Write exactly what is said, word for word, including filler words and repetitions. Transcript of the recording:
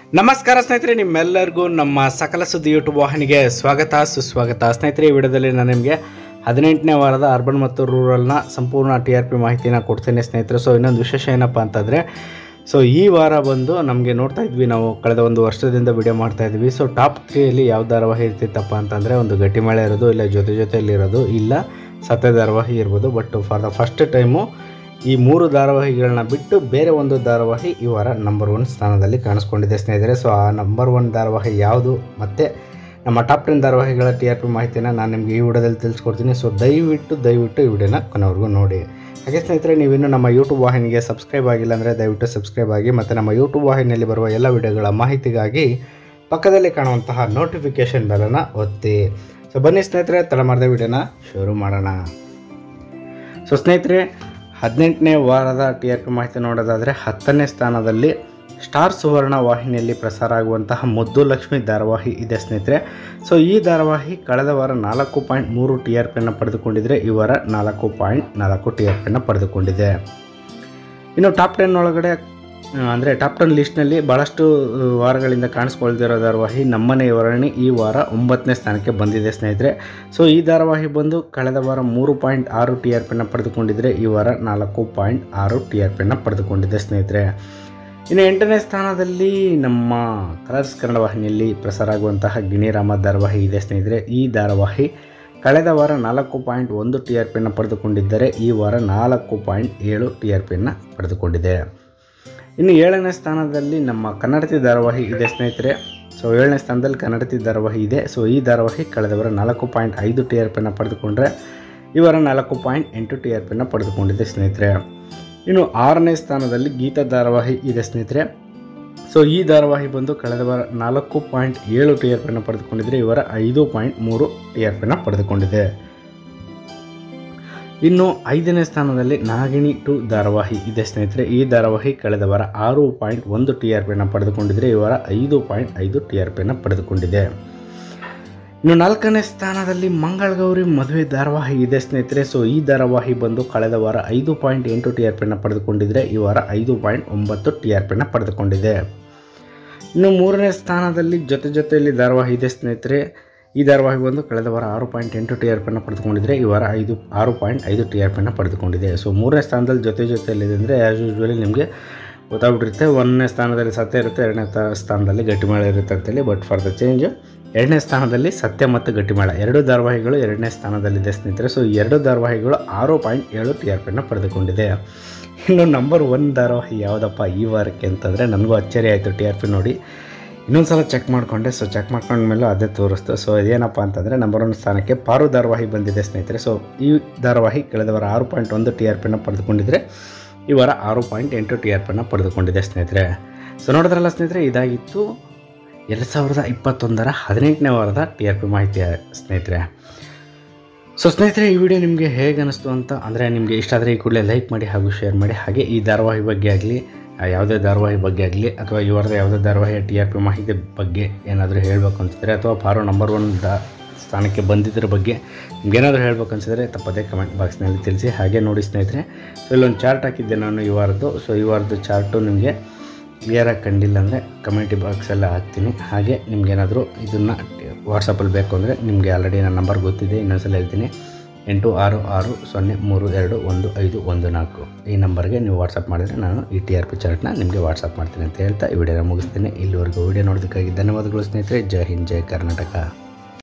ನಮಸ್ಕಾರ ಸ್ನೇಹಿತರೆ, ನಿಮ್ಮೆಲ್ಲರಿಗೂ ನಮ್ಮ ಸಕಲ ಸುದ್ದಿ ಯೂಟ್ಯೂಬ್ ವಾಹಿನಿಗೆ ಸ್ವಾಗತ ಸುಸ್ವಾಗತ. ಸ್ನೇಹಿತರೆ, ಈ ವಿಡಿಯೋದಲ್ಲಿ ನಾನು ನಿಮಗೆ ಹದಿನೆಂಟನೇ ವಾರದ ಅರ್ಬನ್ ಮತ್ತು ರೂರಲ್ನ ಸಂಪೂರ್ಣ ಟಿ ಆರ್ ಪಿ ಮಾಹಿತಿನ ಕೊಡ್ತೇನೆ ಸ್ನೇಹಿತರೆ. ಸೊ ಇನ್ನೊಂದು ವಿಶೇಷ ಏನಪ್ಪ ಅಂತಂದರೆ, ಸೊ ಈ ವಾರ ಬಂದು ನಮಗೆ ನೋಡ್ತಾ ಇದ್ವಿ, ನಾವು ಕಳೆದ ಒಂದು ವರ್ಷದಿಂದ ವಿಡಿಯೋ ಮಾಡ್ತಾ ಇದ್ವಿ. ಸೊ ಟಾಪ್ ತ್ರೀಯಲ್ಲಿ ಯಾವ ಧಾರಾವಾಹಿ ಇರ್ತಿತ್ತಪ್ಪ ಅಂತಂದರೆ, ಒಂದು ಗಟ್ಟಿಮೇಳ ಇರೋದು, ಇಲ್ಲ ಜೊತೆ ಜೊತೆಯಲ್ಲಿರೋದು, ಇಲ್ಲ ಸತ್ಯ ಧಾರಾವಾಹಿ ಇರ್ಬೋದು. But for the first time ಈ ಮೂರು ಧಾರಾವಾಹಿಗಳನ್ನ ಬಿಟ್ಟು ಬೇರೆ ಒಂದು ಧಾರಾವಾಹಿ ಈ ವಾರ ನಂಬರ್ ಒನ್ ಸ್ಥಾನದಲ್ಲಿ ಕಾಣಿಸ್ಕೊಂಡಿದೆ ಸ್ನೇಹಿತರೆ. ಸೊ ಆ ನಂಬರ್ ಒನ್ ಧಾರಾವಾಹಿ ಯಾವುದು ಮತ್ತು ನಮ್ಮ ಟಾಪ್ ಟೆನ್ ಧಾರಾವಾಹಿಗಳ ಟಿ ಆರ್ ಪಿ ಮಾಹಿತಿನ ನಾನು ನಿಮಗೆ ಈ ವಿಡಿಯೋದಲ್ಲಿ ತಿಳಿಸ್ಕೊಡ್ತೀನಿ. ಸೊ ದಯವಿಟ್ಟು ದಯವಿಟ್ಟು ಈ ವಿಡಿಯೋನ ಕೊನೆವರೆಗೂ ನೋಡಿ. ಹಾಗೆ ಸ್ನೇಹಿತರೆ, ನೀವಿನ್ನು ನಮ್ಮ ಯೂಟ್ಯೂಬ್ ವಾಹಿನಿಗೆ ಸಬ್ಸ್ಕ್ರೈಬ್ ಆಗಿಲ್ಲ ಅಂದರೆ ದಯವಿಟ್ಟು ಸಬ್ಸ್ಕ್ರೈಬ್ ಆಗಿ, ಮತ್ತು ನಮ್ಮ ಯೂಟ್ಯೂಬ್ ವಾಹಿನಿಯಲ್ಲಿ ಬರುವ ಎಲ್ಲ ವಿಡಿಯೋಗಳ ಮಾಹಿತಿಗಾಗಿ ಪಕ್ಕದಲ್ಲಿ ಕಾಣುವಂತಹ ನೋಟಿಫಿಕೇಷನ್ ಬೆಲನ್ನು ಒತ್ತಿ. ಸೊ ಬನ್ನಿ ಸ್ನೇಹಿತರೆ, ತಡಮಾರದ ವಿಡಿಯೋನ ಶುರು ಮಾಡೋಣ. ಸೊ ಸ್ನೇಹಿತರೆ, ಹದಿನೆಂಟನೇ ವಾರದ ಟಿ ಆರ್ ಪಿ ಮಾಹಿತಿ ನೋಡೋದಾದರೆ, ಹತ್ತನೇ ಸ್ಥಾನದಲ್ಲಿ ಸ್ಟಾರ್ ಸುವರ್ಣ ವಾಹಿನಿಯಲ್ಲಿ ಪ್ರಸಾರ ಆಗುವಂತಹ ಮುದ್ದು ಲಕ್ಷ್ಮಿ ಧಾರಾವಾಹಿ ಇದೆ ಸ್ನೇಹಿತರೆ. ಸೊ ಈ ಧಾರಾವಾಹಿ ಕಳೆದ ವಾರ ನಾಲ್ಕು ಪಾಯಿಂಟ್ ಮೂರು ಟಿ ಆರ್ ಪಿಯನ್ನು ಪಡೆದುಕೊಂಡಿದ್ದರೆ ಈ ವಾರ ನಾಲ್ಕು ಪಾಯಿಂಟ್ ನಾಲ್ಕು ಟಿ ಆರ್ ಪಿಯನ್ನು ಪಡೆದುಕೊಂಡಿದೆ. ಇನ್ನು ಟಾಪ್ ಟೆನ್ ಒಳಗಡೆ ಅಂದರೆ ಟಾಪ್ ಟೆನ್ ಲಿಸ್ಟ್ನಲ್ಲಿ ಭಾಳಷ್ಟು ವಾರಗಳಿಂದ ಕಾಣಿಸ್ಕೊಳ್ದಿರೋ ಧಾರಾವಾಹಿ ನಮ್ಮನೆ ವರಣಿ ಈ ವಾರ ಒಂಬತ್ತನೇ ಸ್ಥಾನಕ್ಕೆ ಬಂದಿದೆ ಸ್ನೇಹಿತರೆ. ಸೊ ಈ ಧಾರಾವಾಹಿ ಬಂದು ಕಳೆದ ವಾರ ಮೂರು ಪಾಯಿಂಟ್ ಆರು ಟಿ ಆರ್ ಪಿಯನ್ನು ಪಡೆದುಕೊಂಡಿದ್ದರೆ ಈ ವಾರ ನಾಲ್ಕು ಪಾಯಿಂಟ್ ಆರು ಟಿ ಆರ್ ಪಿಯನ್ನು ಪಡೆದುಕೊಂಡಿದೆ ಸ್ನೇಹಿತರೆ. ಇನ್ನು ಎಂಟನೇ ಸ್ಥಾನದಲ್ಲಿ ನಮ್ಮ ಕಲರ್ಸ್ ಕನ್ನಡ ವಾಹಿನಿಯಲ್ಲಿ ಪ್ರಸಾರ ಆಗುವಂತಹ ಗಿಣಿರಾಮ ಧಾರಾವಾಹಿ ಇದೆ ಸ್ನೇಹಿತರೆ. ಈ ಧಾರಾವಾಹಿ ಕಳೆದ ವಾರ ನಾಲ್ಕು ಪಾಯಿಂಟ್ ಒಂದು ಟಿ ಆರ್ ಪಿಯನ್ನು ಪಡೆದುಕೊಂಡಿದ್ದರೆ ಈ ವಾರ ನಾಲ್ಕು ಪಾಯಿಂಟ್ ಏಳು ಟಿ ಆರ್ ಪಿಯನ್ನು ಪಡೆದುಕೊಂಡಿದೆ. ಇನ್ನು ಏಳನೇ ಸ್ಥಾನದಲ್ಲಿ ನಮ್ಮ ಕನ್ನಡತಿ ಧಾರಾವಾಹಿ ಇದೆ ಸ್ನೇಹಿತರೆ. ಸೊ ಏಳನೇ ಸ್ಥಾನದಲ್ಲಿ ಕನ್ನಡತಿ ಧಾರಾವಾಹಿ ಇದೆ. ಸೊ ಈ ಧಾರಾವಾಹಿ ಕಳೆದ ವಾರ ನಾಲ್ಕು ಪಾಯಿಂಟ್ ಐದು ಟಿ ಆರ್ ಪಿಯನ್ನು ಪಡೆದುಕೊಂಡ್ರೆ ಈ ವಾರ ನಾಲ್ಕು ಪಾಯಿಂಟ್ ಎಂಟು ಟಿ ಆರ್ ಪಿಯನ್ನು ಪಡೆದುಕೊಂಡಿದೆ ಸ್ನೇಹಿತರೆ. ಇನ್ನು ಆರನೇ ಸ್ಥಾನದಲ್ಲಿ ಗೀತಾ ಧಾರಾವಾಹಿ ಇದೆ ಸ್ನೇಹಿತರೆ. ಸೊ ಈ ಧಾರಾವಾಹಿ ಬಂದು ಕಳೆದ ವಾರ ನಾಲ್ಕು ಪಾಯಿಂಟ್ ಏಳು ಟಿ ಆರ್ ಪಿಯನ್ನು ಪಡೆದುಕೊಂಡಿದ್ದರೆ ಈ ವಾರ ಐದು ಪಾಯಿಂಟ್ ಮೂರು ಟಿ ಆರ್ ಪಿಯನ್ನು ಪಡೆದುಕೊಂಡಿದೆ. ಇನ್ನು ಐದನೇ ಸ್ಥಾನದಲ್ಲಿ ನಾಗಿಣಿ ಟು ಧಾರಾವಾಹಿ ಇದೆ ಸ್ನೇಹಿತರೆ. ಈ ಧಾರಾವಾಹಿ ಕಳೆದ ವಾರ ಆರು ಪಾಯಿಂಟ್ ಒಂದು ಟಿ ಆರ್ ಪಿಯನ್ನು ಪಡೆದುಕೊಂಡಿದ್ದರೆ ಈ ವಾರ ಐದು ಪಾಯಿಂಟ್ ಐದು ಟಿ ಆರ್ ಪಿಯನ್ನು ಪಡೆದುಕೊಂಡಿದೆ. ಇನ್ನು ನಾಲ್ಕನೇ ಸ್ಥಾನದಲ್ಲಿ ಮಂಗಳಗೌರಿ ಮದುವೆ ಧಾರಾವಾಹಿ ಇದೆ ಸ್ನೇಹಿತರೆ. ಸೊ ಈ ಧಾರಾವಾಹಿ ಬಂದು ಕಳೆದ ವಾರ ಐದು ಪಾಯಿಂಟ್ ಎಂಟು ಟಿ ಆರ್ ಪಿಯನ್ನು ಪಡೆದುಕೊಂಡಿದ್ದರೆ ಈ ವಾರ ಐದು ಪಾಯಿಂಟ್ ಒಂಬತ್ತು ಟಿ ಆರ್ ಪಿಯನ್ನು ಪಡೆದುಕೊಂಡಿದೆ. ಇನ್ನು ಮೂರನೇ ಸ್ಥಾನದಲ್ಲಿ ಜೊತೆ ಜೊತೆಯಲ್ಲಿ ಧಾರಾವಾಹಿ ಇದೆ ಸ್ನೇಹಿತರೆ. ಈ ಧಾರಾವಾಹಿ ಬಂದು ಕಳೆದ ವಾರ ಆರು ಪಾಯಿಂಟ್ ಎಂಟು ಟಿ ಆರ್ ಪಿಯನ್ನು ಪಡೆದುಕೊಂಡಿದ್ದರೆ ಈ ವಾರ ಐದು ಆರು ಪಾಯಿಂಟ್ ಐದು ಟಿ ಆರ್ ಪಿಯನ್ನು ಪಡೆದುಕೊಂಡಿದೆ. ಸೊ ಮೂರನೇ ಸ್ಥಾನದಲ್ಲಿ ಜೊತೆ ಜೊತೆಯಲ್ಲಿದೆ ಅಂದರೆ ಆ್ಯಸ್ ಯೂಶ್ವಲಿ ನಿಮಗೆ ಗೊತ್ತಾಗ್ಬಿಟ್ಟಿರುತ್ತೆ. ಒಂದನೇ ಸ್ಥಾನದಲ್ಲಿ ಸತ್ಯ ಇರುತ್ತೆ, ಎರಡನೇ ಸ್ಥಾನದಲ್ಲಿ ಗಟ್ಟಿಮೇಳ ಇರುತ್ತೆ ಅಂತೇಳಿ. ಬಟ್ ಫಾರ್ ದ ಚೇಂಜ್ ಎರಡನೇ ಸ್ಥಾನದಲ್ಲಿ ಸತ್ಯ ಮತ್ತು ಗಟ್ಟಿಮೇಳ ಎರಡು ಧಾರಾವಾಹಿಗಳು ಎರಡನೇ ಸ್ಥಾನದಲ್ಲಿದೆ ಸ್ನೇಹಿತರೆ. ಸೊ ಈ ಎರಡು ಧಾರಾವಾಹಿಗಳು ಆರು ಪಾಯಿಂಟ್ ಏಳು ಟಿ ಆರ್ ಪಿಯನ್ನು ಪಡೆದುಕೊಂಡಿದೆ. ಇನ್ನು ನಂಬರ್ ಒನ್ ಧಾರಾವಾಹಿ ಯಾವುದಪ್ಪ ಈ ವಾರಕ್ಕೆ ಅಂತಂದರೆ, ನನಗೂ ಅಚ್ಚರಿ ಆಯಿತು ಟಿ ಆರ್ ಪಿ ನೋಡಿ. ಇನ್ನೊಂದು ಸಲ ಚೆಕ್ ಮಾಡಿಕೊಂಡೆ. ಸೊ ಚೆಕ್ ಮಾಡ್ಕೊಂಡ್ಮೇಲೂ ಅದೇ ತೋರಿಸ್ತು. ಸೊ ಇದೇನಪ್ಪ ಅಂತಂದರೆ, ನಂಬರ್ ಒನ್ ಸ್ಥಾನಕ್ಕೆ ಪಾರು ಧಾರಾವಾಹಿ ಬಂದಿದೆ ಸ್ನೇಹಿತರೆ. ಸೊ ಈ ಧಾರಾವಾಹಿ ಕಳೆದ ವಾರ ಆರು ಪಾಯಿಂಟ್ ಒಂದು ಟಿ ಆರ್ ಪಿಯನ್ನು ಪಡೆದುಕೊಂಡಿದ್ದರೆ ಈ ವಾರ ಆರು ಪಾಯಿಂಟ್ ಎಂಟು ಟಿ ಆರ್ ಪಿಯನ್ನು ಪಡೆದುಕೊಂಡಿದೆ ಸ್ನೇಹಿತರೆ. ಸೊ ನೋಡಿದ್ರಲ್ಲ ಸ್ನೇಹಿತರೆ, ಇದಾಗಿತ್ತು ಎರಡು ಸಾವಿರದ ಇಪ್ಪತ್ತೊಂದರ ಹದಿನೆಂಟನೇ ವಾರದ ಟಿ ಆರ್ ಪಿ ಮಾಹಿತಿ ಸ್ನೇಹಿತರೆ. ಸೊ ಸ್ನೇಹಿತರೆ, ಈ ವಿಡಿಯೋ ನಿಮಗೆ ಹೇಗೆ ಅನ್ನಿಸ್ತು ಅಂತ ಅಂದರೆ, ನಿಮಗೆ ಇಷ್ಟ ಆದರೆ ಈ ಕೂಡಲೇ ಲೈಕ್ ಮಾಡಿ ಹಾಗೂ ಶೇರ್ ಮಾಡಿ. ಹಾಗೆ ಈ ಧಾರಾವಾಹಿ ಬಗ್ಗೆ ಆಗಲಿ, ಯಾವುದೇ ಧಾರಾವಾಹಿ ಬಗ್ಗೆ ಆಗಲಿ, ಅಥವಾ ಈ ವಾರದ ಯಾವುದೇ ಧಾರಾವಾಹಿಯ ಟಿ ಆರ್ ಪಿ ಮಾಹಿತಿ ಬಗ್ಗೆ ಏನಾದರೂ ಹೇಳಬೇಕು ಅನಿಸಿದ್ರೆ, ಅಥವಾ ಪಾರು ನಂಬರ್ ಒನ್ ದ ಸ್ಥಾನಕ್ಕೆ ಬಂದಿದ್ದರ ಬಗ್ಗೆ ನಿಮಗೇನಾದರೂ ಹೇಳಬೇಕು ಅನಿಸಿದ್ರೆ ತಪ್ಪದೇ ಕಮೆಂಟ್ ಬಾಕ್ಸ್ನಲ್ಲಿ ತಿಳಿಸಿ. ಹಾಗೆ ನೋಡಿ ಸ್ನೇಹಿತರೆ, ಸೊ ಇಲ್ಲೊಂದು ಚಾರ್ಟ್ ಹಾಕಿದ್ದೆ ನಾನು ಈ ವಾರದ್ದು. ಸೊ ಈ ವಾರದ್ದು ಚಾರ್ಟು ನಿಮಗೆ ಕ್ಲಿಯರಾಗಿ ಕಂಡಿಲ್ಲ ಅಂದರೆ ಕಮೆಂಟ್ ಬಾಕ್ಸೆಲ್ಲ ಹಾಕ್ತೀನಿ. ಹಾಗೆ ನಿಮಗೇನಾದರೂ ಇದನ್ನು ವಾಟ್ಸಪ್ಪಲ್ಲಿ ಬೇಕು ಅಂದರೆ ನಿಮಗೆ ಆಲ್ರೆಡಿ ನನ್ನ ನಂಬರ್ ಗೊತ್ತಿದೆ, ಇನ್ನೊಂದ್ಸಲ ಹೇಳ್ತೀನಿ. ಎಂಟು ಆರು ಆರು ಸೊನ್ನೆ ಮೂರು ಎರಡು ಒಂದು ಐದು ಒಂದು ನಾಲ್ಕು ಈ ನಂಬರ್ಗೆ ನೀವು ವಾಟ್ಸಪ್ ಮಾಡಿದರೆ ನಾನು ಈ ಟಿ ಆರ್ ಪಿ ಚಾರ್ಟ್ನ ನಿಮಗೆ ವಾಟ್ಸಪ್ ಮಾಡ್ತೀನಿ ಅಂತ ಹೇಳ್ತಾ ಈ ವಿಡಿಯೋನ ಮುಗಿಸ್ತೀನಿ. ಇಲ್ಲಿವರೆಗೂ ವಿಡಿಯೋ ನೋಡೋದಕ್ಕಾಗಿ ಧನ್ಯವಾದಗಳು ಸ್ನೇಹಿತರೆ. ಜೈ ಹಿಂದ್, ಜೈ ಕರ್ನಾಟಕ.